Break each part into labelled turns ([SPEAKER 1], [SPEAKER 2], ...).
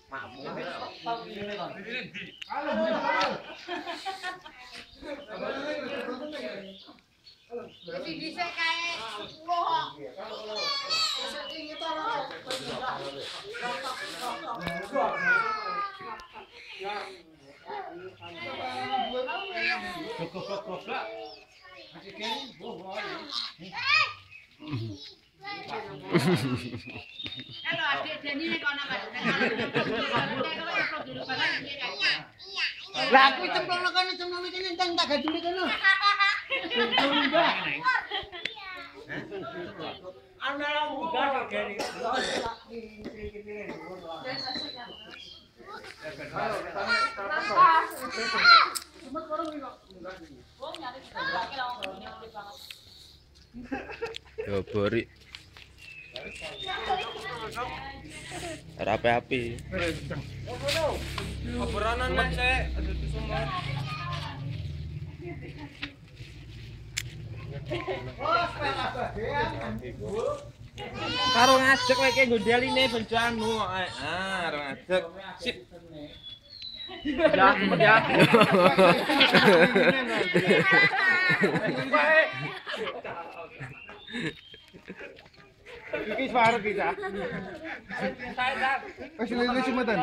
[SPEAKER 1] Bisa kayak 10. Kalau adik Deni nek ana lah aku cemplung kene enteng tak gadune kono. Ana la munggah gene.
[SPEAKER 2] Yo bori. Rapi api.
[SPEAKER 3] Obrolan nek sik semua. Karo ngajek kowe iki gondeline benjo anu karo ngajek. Sip. Ya, ya. Iki suara kita.
[SPEAKER 4] Wis lili sumeten.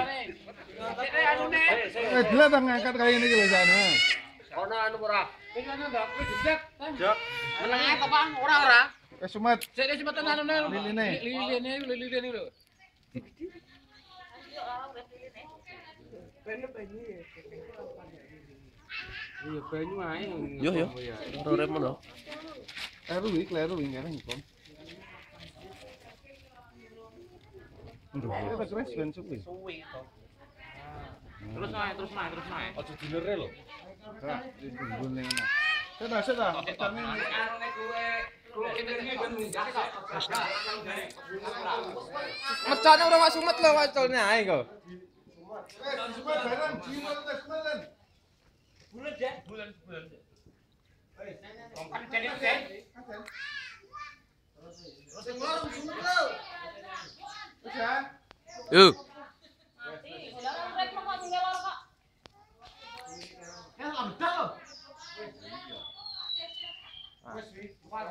[SPEAKER 4] Delok ta ngangkat kaya niki lho sana.
[SPEAKER 3] Ono anu ora?
[SPEAKER 1] Wis ana ndak kuwi jejak.
[SPEAKER 3] Jok.
[SPEAKER 1] Menenge kok Bang, ora.
[SPEAKER 4] Wis sumet.
[SPEAKER 1] Sik semetan anune.
[SPEAKER 4] Liline.
[SPEAKER 1] Liline lho.
[SPEAKER 3] Iya banyu ae.
[SPEAKER 2] Yo yo. Ora remon lho.
[SPEAKER 4] Kleru iki ngene ngkom. Nduh, kita kres ben suwi.
[SPEAKER 3] Terus naik. Aja dinere lho.
[SPEAKER 4] Ora, dibumbul ning ana. Seda. Pecane
[SPEAKER 3] Mecane ora mak sumet lho waculne ae kok.
[SPEAKER 4] sumet bareng jimat semeten.
[SPEAKER 1] Bulan. Kompak jadi deh. Terus ngorong sumet lho.
[SPEAKER 4] Wis ya.
[SPEAKER 2] Yuk.
[SPEAKER 1] Ya lamdak lho.
[SPEAKER 4] Wis wi.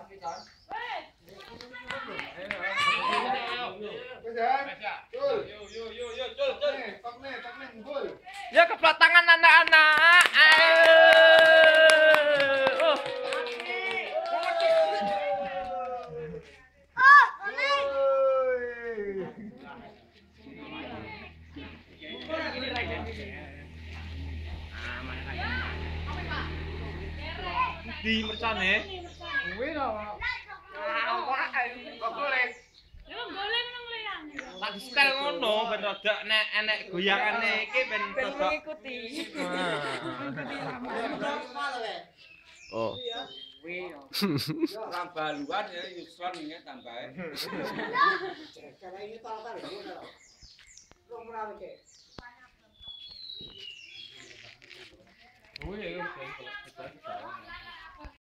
[SPEAKER 4] Yo. Tok nih, ngumpul.
[SPEAKER 3] Ya keplot tangan anak-anak. Ayo. Di mercane.
[SPEAKER 4] Kuwi lho.
[SPEAKER 3] Kok golek? Lagi setel ngono ben rada nek enek goyangane iki ben rada
[SPEAKER 5] mengikuti.
[SPEAKER 2] Oh.
[SPEAKER 3] Rambaluan ya Yusron inget tambahe.
[SPEAKER 1] Cara ini tol-tol lho. Romra iki.
[SPEAKER 3] Oh iya.